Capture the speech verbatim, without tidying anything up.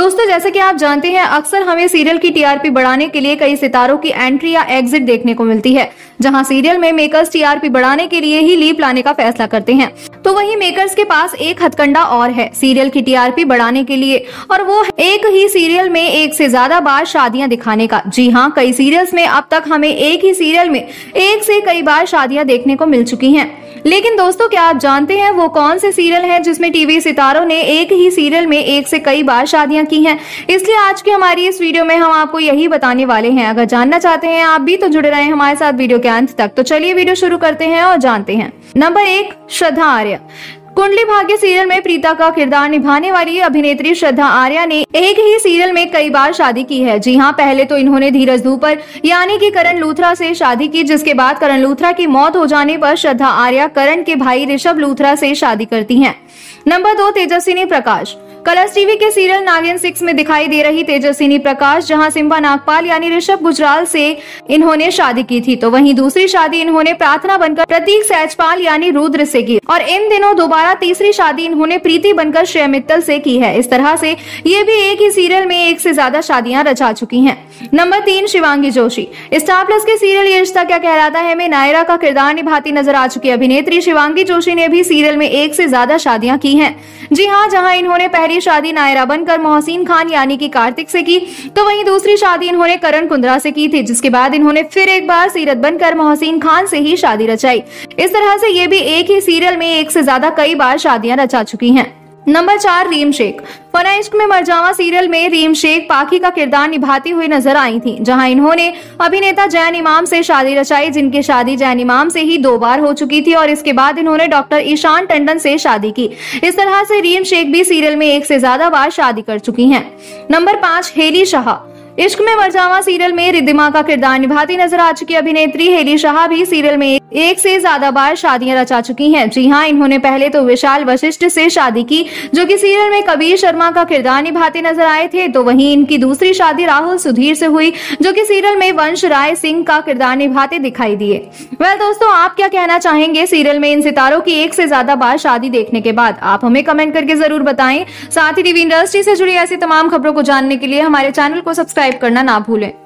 दोस्तों जैसे कि आप जानते हैं, अक्सर हमें सीरियल की टीआरपी बढ़ाने के लिए कई सितारों की एंट्री या एग्जिट देखने को मिलती है, जहां सीरियल में मेकर्स टीआरपी बढ़ाने के लिए ही लीप लाने का फैसला करते हैं। तो वहीं मेकर्स के पास एक हथकंडा और है सीरियल की टीआरपी बढ़ाने के लिए, और वो एक ही सीरियल में एक से ज्यादा बार शादियां दिखाने का। जी हाँ, कई सीरियल्स में अब तक हमें एक ही सीरियल में एक से कई बार शादियां देखने को मिल चुकी हैं। लेकिन दोस्तों, क्या आप जानते हैं वो कौन से सीरियल हैं जिसमें टीवी सितारों ने एक ही सीरियल में एक से कई बार शादियां की हैं? इसलिए आज की हमारी इस वीडियो में हम आपको यही बताने वाले हैं। अगर जानना चाहते हैं आप भी तो जुड़े रहें हमारे साथ वीडियो के अंत तक। तो चलिए वीडियो शुरू करते हैं और जानते हैं। नंबर एक, श्रद्धा आर्या। कुंडली भाग्य सीरियल में प्रीता का किरदार निभाने वाली अभिनेत्री श्रद्धा आर्या ने एक ही सीरियल में कई बार शादी की है। जी हाँ, पहले तो इन्होंने धीरज धूपर यानी कि करण लूथरा से शादी की, जिसके बाद करण लूथरा की मौत हो जाने पर श्रद्धा आर्या करण के भाई ऋषभ लूथरा से शादी करती हैं। नंबर दो, तेजस्विनी प्रकाश। कलर्स टीवी के सीरियल नागिन सिक्स में दिखाई दे रही तेजस्विनी प्रकाश, जहां सिम्बा नागपाल यानी ऋषभ गुजराल से इन्होंने शादी की थी, तो वहीं दूसरी शादी इन्होंने प्रार्थना बनकर प्रतीक सहजपाल यानी रुद्र से की, और इन दिनों दोबारा तीसरी शादी इन्होंने प्रीति बनकर श्रेया मित्तल से की है। इस तरह से ये भी एक ही सीरियल में एक से ज्यादा शादियां रचा चुकी हैं। नंबर तीन, शिवांगी जोशी। स्टार प्लस के सीरियल ये रिश्ता क्या कहलाता है में नायरा का किरदार निभाती नजर आ चुकी अभिनेत्री शिवांगी जोशी ने भी सीरियल में एक से ज्यादा शादियां की हैं। जी हाँ, जहां इन्होंने पहली शादी नायरा बनकर मोहसिन खान यानी कि कार्तिक से की, तो वहीं दूसरी शादी इन्होंने करण कुंद्रा से की थी, जिसके बाद इन्होंने फिर एक बार सीरत बनकर मोहसिन खान से ही शादी रचाई। इस तरह से ये भी एक ही सीरियल में एक से ज्यादा कई बार शादियां रचा चुकी हैं। नंबर चार, रीम शेख। फना इश्क में मरजावा सीरियल में रीम शेख पाखी का किरदार निभाती हुई नजर आई थी, जहां इन्होंने अभिनेता जैन इमाम से शादी रचाई, जिनकी शादी जैन इमाम से ही दो बार हो चुकी थी, और इसके बाद इन्होंने डॉक्टर ईशान टंडन से शादी की। इस तरह से रीम शेख भी सीरियल में एक से ज्यादा बार शादी कर चुकी हैं। नंबर पांच, हेली शाह। इश्क में मरजावा सीरियल में रिद्धिमा का किरदार निभाती नजर आ चुकी अभिनेत्री हेली शाह भी सीरियल में एक से ज्यादा बार शादियां रचा चुकी हैं। जी हाँ, इन्होंने पहले तो विशाल वशिष्ठ से शादी की, जो कि सीरियल में कबीर शर्मा का किरदार निभाते नजर आए थे, तो वहीं इनकी दूसरी शादी राहुल सुधीर से हुई, जो कि सीरियल में वंश राय सिंह का किरदार निभाते दिखाई दिए। वेल दोस्तों, आप क्या कहना चाहेंगे सीरियल में इन सितारों की एक से ज्यादा बार शादी देखने के बाद? आप हमें कमेंट करके जरूर बताएं। साथ ही टीवी इंडस्ट्री से जुड़ी ऐसी तमाम खबरों को जानने के लिए हमारे चैनल को सब्सक्राइब करना ना भूलें।